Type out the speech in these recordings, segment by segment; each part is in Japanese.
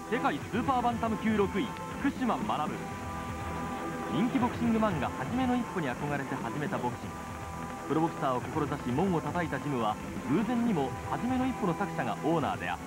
世界スーパーバンタム級6位福島学。人気ボクシング漫画「はじめの一歩」に憧れて始めたボクシング。プロボクサーを志し門を叩いたジムは偶然にも「はじめの一歩」の作者がオーナーであった。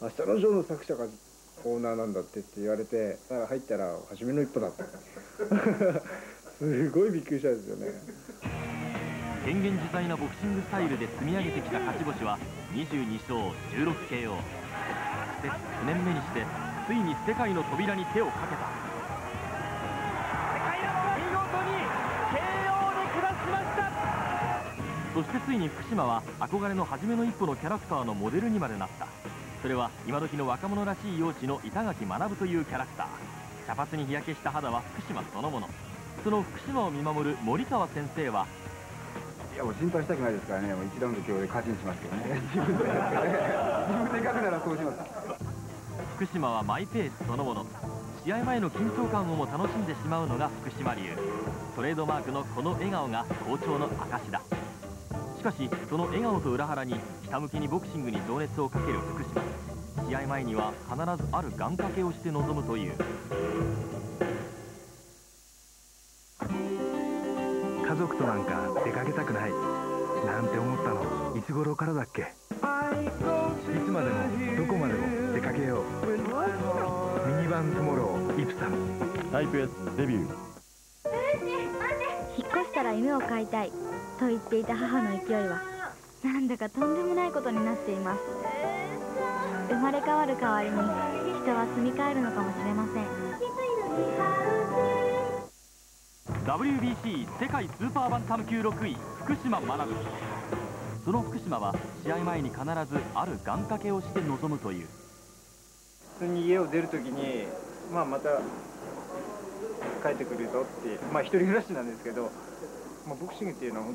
明日のジョーの作者がオーナーなんだって言われて、入ったら「はじめの一歩」だったすごいびっくりしたんですよね。 変幻自在なボクシングスタイルで積み上げてきた勝ち星は22勝 16KO。 そして9年目にしてついに世界の扉に手をかけた。見事に KO で下しました。そしてついに福島は憧れのはじめの一歩のキャラクターのモデルにまでなった。それは今時の若者らしい容姿の板垣学というキャラクター。茶髪に日焼けした肌は福島そのもの。その福島を見守る森川先生は、 いやもう心配したくないですからね。もう1ラウンド今日で勝ちにしますけどね。自分で書くならそうします。 福島はマイペースそのもの。試合前の緊張感をも楽しんでしまうのが福島流。トレードマークのこの笑顔が好調の証だ。しかしその笑顔と裏腹にひたむきにボクシングに情熱をかける福島。試合前には必ずある願掛けをして臨むという。 家族となんか出かけたくないなんて思ったのいつ頃からだっけ。いつまでもどこまでも出かけよう。ミニバントゥモローイプサムタイプ S デビュー。 引っ越したら夢を買いたいと言っていた母の勢いはなんだかとんでもないことになっています。生まれ変わる代わりに人は住み替えるのかもしれません。 WBC 世界スーパーバンタム級6位福島学。その福島は試合前に必ずある願掛けをして臨むという。 普通に家を出るときに、また帰ってくるぞって、一人暮らしなんですけど、ボクシングっていうのは本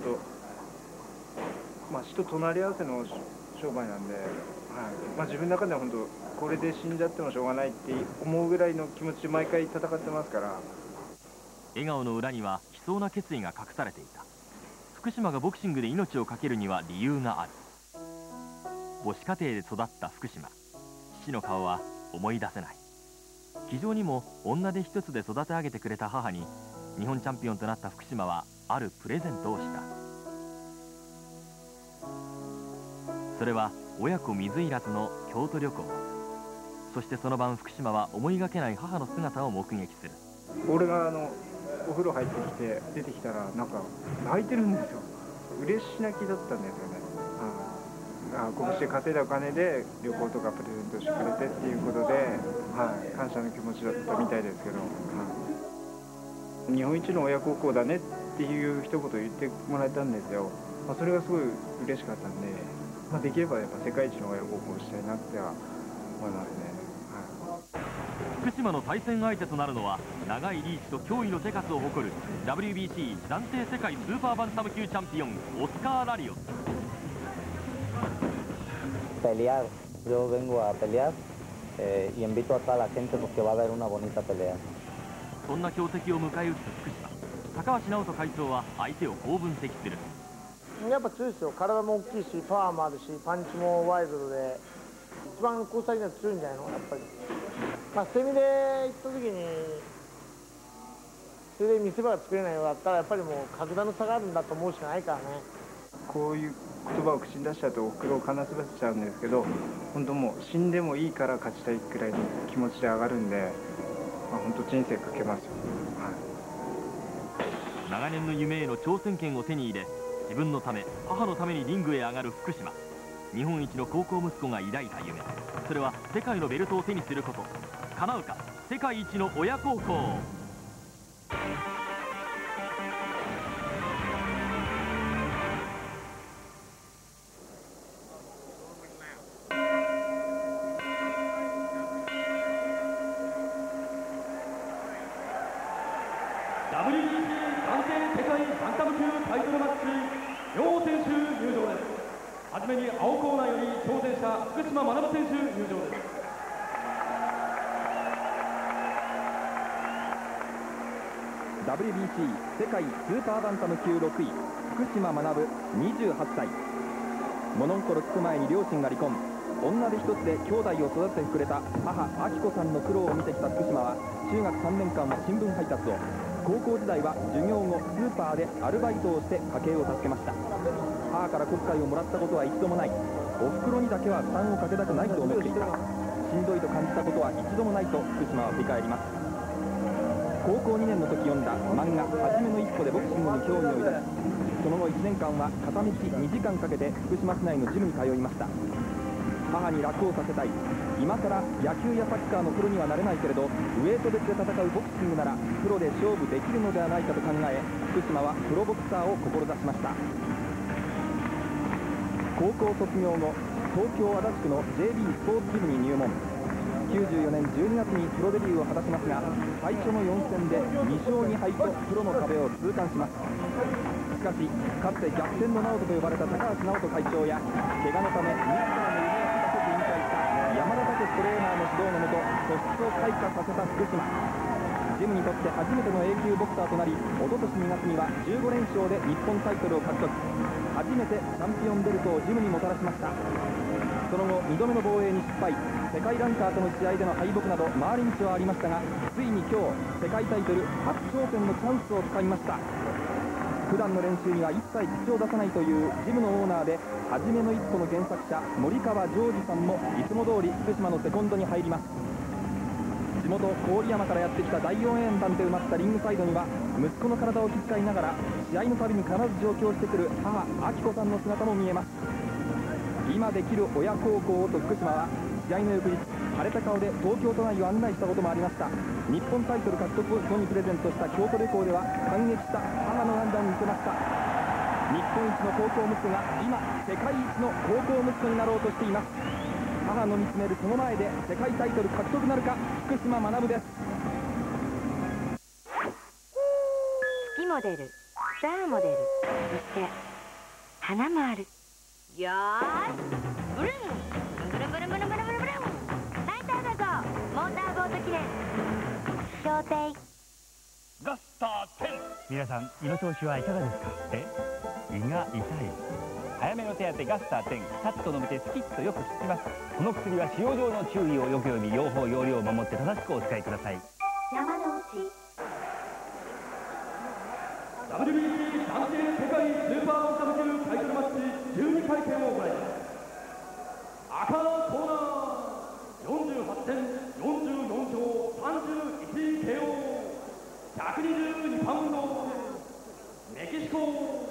当、死と隣り合わせの商売なんで、自分の中では本当これで死んじゃってもしょうがないって思うぐらいの気持ちで毎回戦ってますから。 笑顔の裏には悲壮な決意が隠されていた。福島がボクシングで命を懸けるには理由がある。母子家庭で育った福島。父の顔は思い出せない。気丈にも女手一つで育て上げてくれた母に日本チャンピオンとなった福島はあるプレゼントをした。それは親子水入らずの京都旅行。そしてその晩福島は思いがけない母の姿を目撃する。 俺がお風呂入ってきて出てきたらなんか泣いてるんですよ。嬉し泣きだったんですよね。拳で稼いだお金で旅行とかプレゼントしてくれてっていうことで、感謝の気持ちだったみたいですけど、日本一の親孝行だねっていう一言言ってもらえたんですよ。それがすごい嬉しかったんで、できればやっぱ世界一の親孝行したいなっては思いますね。 福島の対戦相手となるのは長いリーチと驚異の手数を誇る WBC 暫定世界スーパーバンタム級チャンピオンオスカー・ラリオス。 Pelear, yo vengo a pelear y invito a toda la gente porque va a haber una bonita pelea. そんな強敵を迎え撃つ福島。高橋直人会長は相手をこう分析する。 やっぱ強いですよ。体も大きいしパワーもあるしパンチもワイルドで一番交際には強いんじゃないのやっぱり。捨て身で行った時にそれで見せ場が作れないようだったらやっぱりもう格段の差があるんだと思うしかないからね。 こういう言葉を口に出しちゃうとおふくろを悲しませちゃうんですけど、本当もう死んでもいいから勝ちたいくらいの気持ちで上がるんで、本当人生かけますよ。 長年の夢への挑戦権を手に入れ自分のため母のためにリングへ上がる福島。日本一の高校息子が抱いた夢、それは世界のベルトを手にすること。叶うか世界一の親孝行。WBC 暫定世界バンタム級タイトルマッチ両選手入場です。はじめに青コーナーより挑戦者福島学選手入場です。 WBC 世界スーパーバンタム級6位福島学28歳。物心つく前に両親が離婚。 女手一つで兄弟を育ててくれた母明子さんの苦労を見てきた福島は、中学3年間は新聞配達を、高校時代は授業後スーパーでアルバイトをして家計を助けました。母から小遣いをもらったことは一度もない。おふくろにだけは負担をかけたくないと思っていた。しんどいと感じたことは一度もないと福島は振り返ります。高校2年の時読んだ漫画「はじめの一歩」でボクシングに興味を抱き、その後1年間は片道2時間かけて福島市内のジムに通いました。母に楽をさせたい、今更野球やサッカーのプロにはなれないけれど、ウェイト別で戦うボクシングならプロで勝負できるのではないかと考え、福島はプロボクサーを志しました。高校卒業後、東京足立区の JB スポーツジムに入門。94年12月にプロデビューを果たしますが、最初の4戦で2勝2敗とプロの壁を痛感します。しかし、かつて逆転の直人と呼ばれた高橋直人会長や、怪我のため自らの夢を果たせず引退した山田武トレーナーの指導のもと、素質を開花させた福島。ジムにとって初めての A 級ボクサーとなり、おととし2月には15連勝で日本タイトルを獲得。初めてチャンピオンベルトをジムにもたらしました。その後2度目の防衛に失敗、世界ランカーとの試合での敗北など回り道はありましたが、ついに今日世界タイトル初挑戦のチャンスをつかみました。普段の練習には一切口を出さないというジムのオーナーで、はじめの一歩の原作者森川ジョージさんもいつも通り福島のセコンドに入ります。地元郡山からやってきた第4円団で埋まったリングサイドには、息子の体を気遣いながら試合のたびに必ず上京してくる母明子さんの姿も見えます。今できる親孝行をと福島は試合の翌日、晴れた顔で東京都内を案内したこともありました。日本タイトル獲得を後にプレゼントした京都旅行では感激した母の涙を見せました。日本一の高校息子が今世界一の高校息子になろうとしています。母の見つめるその前で世界タイトル獲得なるか、福島学です。 月も出る、スターも出る、そして花もある。よーし、ブルンブルンブルンブルンブルンブルンブルン、ナイターだぞ、モーターボート記念商店ガスター10。皆さん、胃の調子はいかがですか？胃が痛い。早めの手当てガスター10、さっと飲めてスキッとよく効きます。この薬は使用上の注意をよく読み、用法用量を守って正しくお使いください。 山之内 WBC 男性世界スーパーバンタム級タイトルマッチ12回戦を行います。赤コーナー48戦44勝31 KO、 122パウンド、メキシコ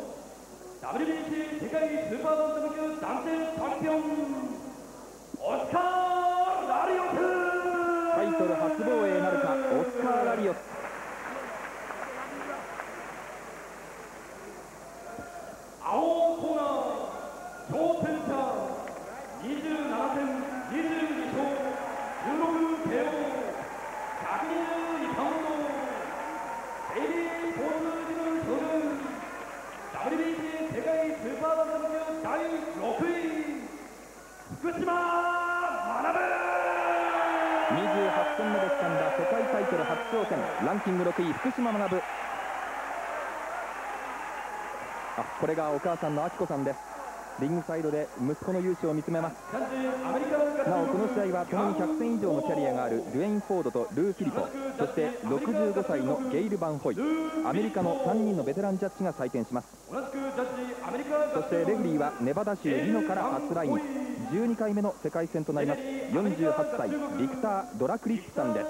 WBC 世界スーパーバンタム級男性チャンピオン、オスカー・ラリオス。タイトル初防衛なるか、オスカー・ラリオス。青コーナー挑戦者27戦22勝16 KO、 122パウンド、デイリースポーツジム所属、 WBC 世界スーパーバンタム級第6位、福島学。28戦目で掴んだ世界タイトル初挑戦、ランキング6位福島学。これがお母さんの明子さんです。リングサイドで息子の勇姿を見つめます。なおこの試合は共に100戦以上のキャリアがあるデュエイン・フォードとルー・フィリポ、そして65歳のゲイル・バンホイ、アメリカの3人のベテランジャッジが採点します。そしてレフリーはネバダ州リノから初来日、12回目の世界戦となります48歳ビクター・ドラクリッチさんです。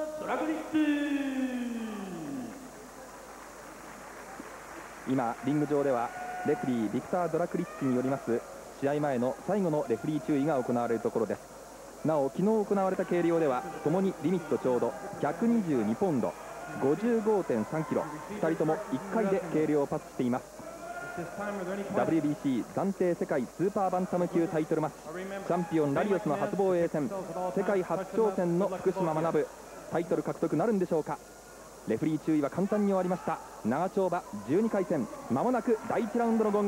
今リング上ではレフリービクター・ドラクリッチによります試合前の最後のレフリー注意が行われるところです。なお昨日行われた計量ではともにリミットちょうど122ポンド 55.3 キロ、2人とも1回で計量をパスしています。 WBC 暫定世界スーパーバンタム級タイトルマッチ、チャンピオンラリオスの初防衛戦、世界初挑戦の福島学、タイトル獲得なるんでしょうか。レフリー注意は簡単に終わりました。長丁場12回戦、まもなく第1ラウンドのゴン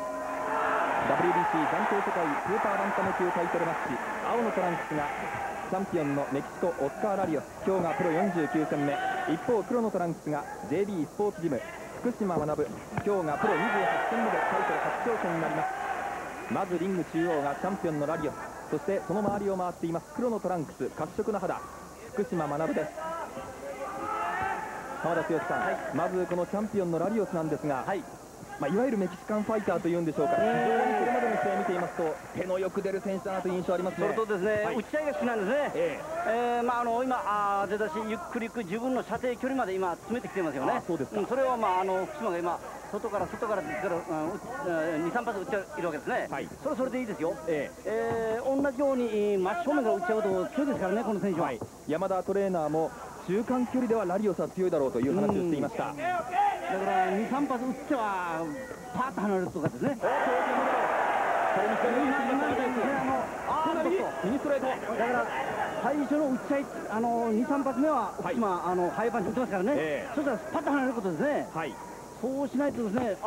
グです。WBC 暫定世界スーパーバンタム級タイトルマッチ、青のトランクスがチャンピオンのメキシコオスカー・ラリオス、今日がプロ49戦目。一方黒のトランクスが JB スポーツジム福島学、今日がプロ28戦目でタイトル初挑戦になります。まずリング中央がチャンピオンのラリオス、そしてその周りを回っています黒のトランクス褐色の肌福島学です。浜田剛さん、まずこのチャンピオンのラリオスなんですが、いわゆるメキシカンファイターというんでしょうか、非常にこれまでの試合を見ていますと手のよく出る選手だなという印象ありますね。 それとですね、打ち合いが好きなんですね。今出だしゆっくり自分の射程距離まで今詰めてきてますよね。 そうですか。 それを福島が今外からですから2、3発打っているわけですね。それでいいですよ。同じように真正面から打っちゃうと強いですからね、この選手は。 山田トレーナーも中間距離ではラリオスは強いだろうという話をしていました。 だから2、3発打ってはパーッと離れるとかですね。 右ストレート。 だから最初の打ち合い2、3発目は今ハイパンチ打ってますからね。そしたらパッと離れることですね。そうしないとですね。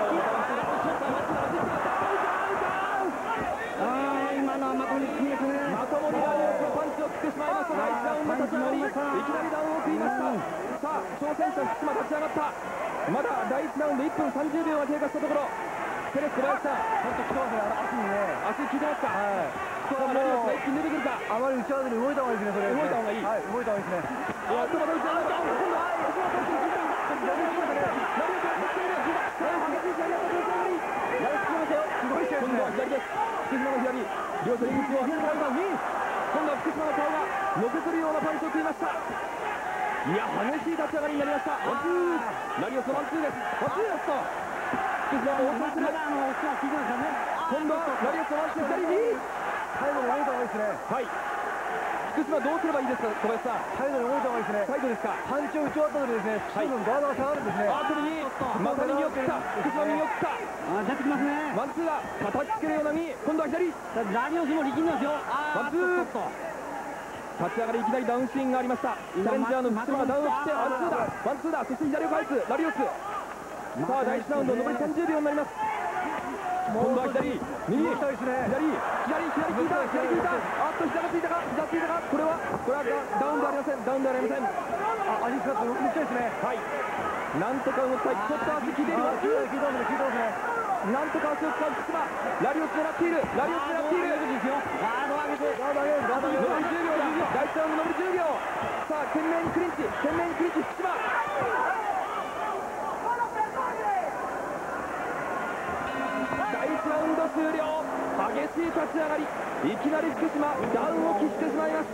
今のはまともに決めですね。 まともにラリオスのパンチを切ってしまいました。第1ラウンド立ち上がり、いきなりダウンを食いました。さあ挑戦者福島立ち上がった。まだ第1ラウンド1分30秒が経過したところ、テレス小林さん、 本当来てますね、足にね。 足効いてますか。今日はラリオスが一気に出てくるか。 あまり打ち合わずに動いた方がいいですね、それ。 動いた方がいい。 動いた方がいいですね。 いや、まだ打ち上がった。今度は足を取っていく。ラリオスが走っている。激しい試合が立ち上がり。ナイス決めましたよ。すごい試合ですね。今度は左です。福島の左。両者リングを当てたに。今度は福島の顔がのけずるようなパンチを食いました。いや、激しい立ち上がりになりました。ワンツー。ラリオスワンツーです。ワンツーですと。福島も応戦する。今度はラリオスワンツー左に。 最後に動いた方がいいですね。 福島どうすればいいですか、小林さん。 サイドに動いた方がいいですね。 サイドですか。 パンチを打ち終わった時ですね、水分ガードが下がるんですね。 また右を切った。福島右を切った。 出てきますね。 ワンツーは叩きつけるような右。今度は左。 ラリオスも力んでますよ。 ワンツー。立ち上がりいきなりダウンシーンがありました。チャレンジャーの福島がダウンを切ってワンツーだ。ワンツーだ。そして左を返すラリオス。さあ第1ラウンド残り30秒になります。今度は左、右、左、効いた、左効いた。あっと膝がついたか、これはダウンではありません。 足使って動きにしたいですね。 なんとか動きたい。ちょっと足効いている。なんとか足を使う福島。ラリオス狙っている。ガード上げて。残り10秒だ。第1ラウンド残り10秒。さあ懸命にクリンチ、福島。第1ラウンド終了。激しい立ち上がり。いきなり福島ダウンを喫してしまいました。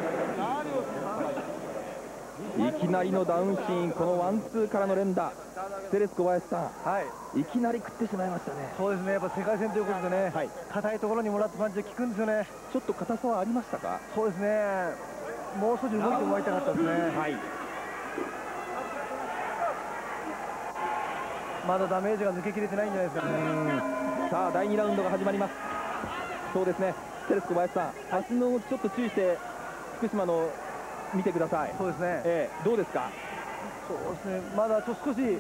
いきなりのダウンシーン、このワンツーからの連打。テレス小林さん、いきなり食ってしまいましたね。 そうですね、やっぱ世界戦ということでね、硬いところにもらったパンチが効くんですよね。 ちょっと硬さはありましたか。 そうですね、もう少し動いてもらいたかったですね。まだダメージが抜けきれてないんじゃないですかね。 さあ第2ラウンドが始まります。そうですね、テレス小林さん、足の動きちょっと注意して福島の見てください。 そうですね、 どうですか。 そうですね、まだ少し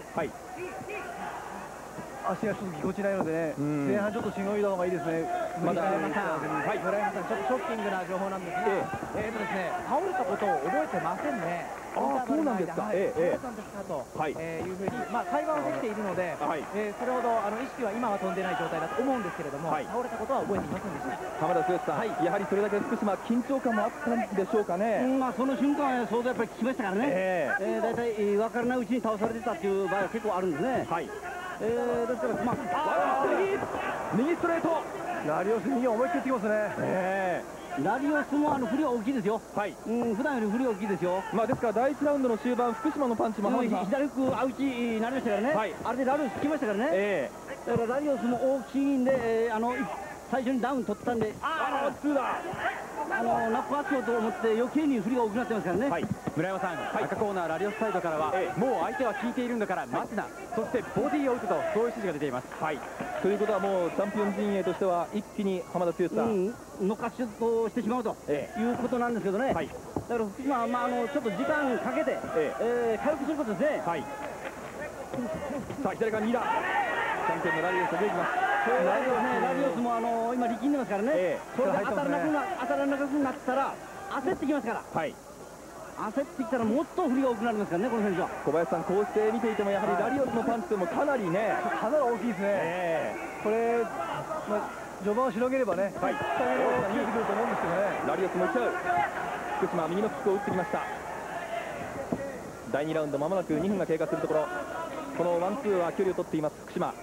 足がちょっとぎこちないのでね、前半ちょっとしのいだ方がいいですね。 村山さん、ちょっとショッキングな情報なんですが、ですね、倒れたことを覚えてませんね。 そうなんですか。 どうだったんですかというふうに、会話はできているので、それほど意識は今は飛んでない状態だと思うんですけれども、倒れたことは覚えていませんでした。 浜田剛さん、やはりそれだけ福島緊張感もあったんでしょうかね。 その瞬間は相当やっぱり聞きましたからね。大体分からないうちに倒されてたっていう場合は結構あるんですね。ですから右ストレート。 ラリオス右思いっきりってきますね。 ラリオスも振りは大きいですよ。普段より振り大きいですよ。 ですから第1ラウンドの終盤、福島のパンチも左フックアウチになりましたからね。あれでラリオス引きましたからね。だからラリオスも大きいんで、最初にダウン取ったんで、ナップアップと思って余計に振りが大きくなってますからね。 村山さん、赤コーナーラリオスサイドからは、もう相手は効いているんだから待つな、そしてボディを打つと、そういう指示が出ています。 ということはもうチャンピオン陣営としては一気に浜田剛さん、 乗っかしとしてしまうということなんですけどね。だから福島はちょっと時間かけて回復することですね。 さあ左から右だ。チャンピオンのラリオスが出てきます。 ラリオスも今力んでますからね、それで当たらなくなったら焦ってきますから、焦ってきたらもっと振りが多くなりますからね、この選手は。 小林さん、こうして見ていてもやはりラリオスのパンチというのもかなりね、 かなり大きいですね。これ序盤を広げればね、下げる方が見えてくると思うんですけどね。 ラリオスもいっちゃう。福島右のキックを打ってきました。第2ラウンドまもなく2分が経過するところ、このワンツーは距離を取っています福島。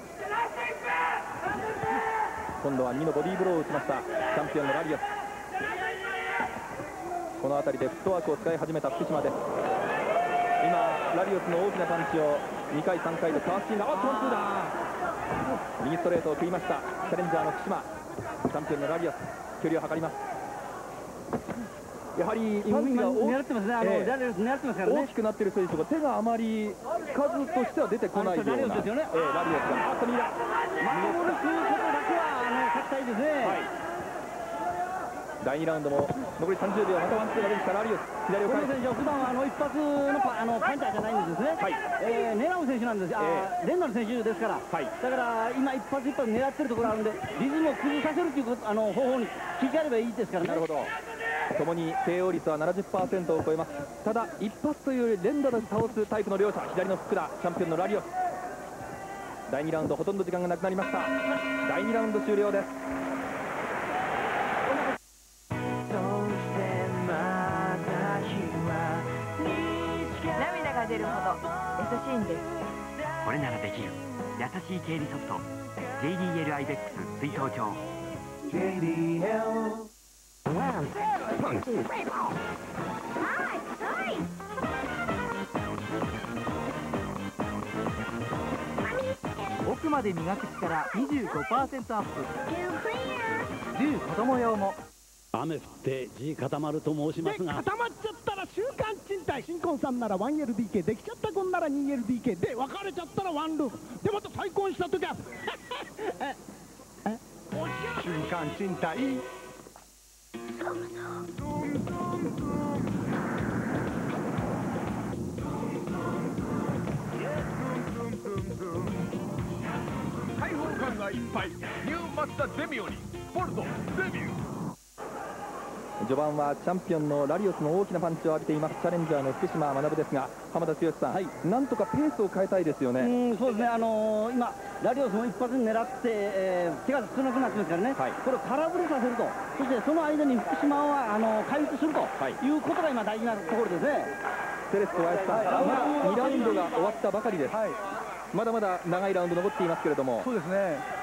今度は右のボディーブローを打ちましたチャンピオンのラリオス。この辺りでフットワークを使い始めた福島です。今ラリオスの大きなパンチを2回3回でかわすシーンが、ワンツーだ。右ストレートを食いましたチャレンジャーの福島。チャンピオンのラリオス距離を測ります。やはりパンチが狙ってますね、ラリオス狙ってますからね。 大きくなっている選手が手があまり数としては出てこないようなラリオスですよね。ラリオスが右だ。 守るということだけは勝ちたいですね。 第2ラウンドも残り30秒、またワンツーが出てきたラリオス。左を返す。 この選手は普段は一発のパンチャーじゃないんですね。狙う選手なんです。連打の選手ですから。だから今一発一発狙ってるところあるんで、リズムを崩させるという方法に切り替えればいいですからね。 なるほど。共に KO 率は 70% を超えます。ただ一発というより連打で倒すタイプの両者。左の福田、チャンピオンのラリオス。第2ラウンドほとんど時間がなくなりました。第2ラウンド終了です。 涙が出るほど優しいんです。 これならできる。優しい経理ソフト JDL IBEX 水頭帳。 JDL 奥まで磨く力 25% アップ。10子供用も。 雨降って地固まると申しますが、固まっちゃったら週間賃貸。新婚さんなら 1LDK できちゃった子なら 2LDK で、別れちゃったらワンルームで、また再婚した時は週間賃貸。 開放感がいっぱいニューマツダデミオにボルトデビュー。 序盤はチャンピオンのラリオスの大きなパンチを浴びていますチャレンジャーの福島学ですが、浜田剛さん、なんとかペースを変えたいですよね。 そうですね、今ラリオスも一発狙って、手が少なくなってますからね、これを空振りさせると、そしてその間に福島は回復するということが今大事なところですね。 セレス小林さん、まだ2ラウンドが終わったばかりです。まだまだ長いラウンド残っていますけれども。 そうですね。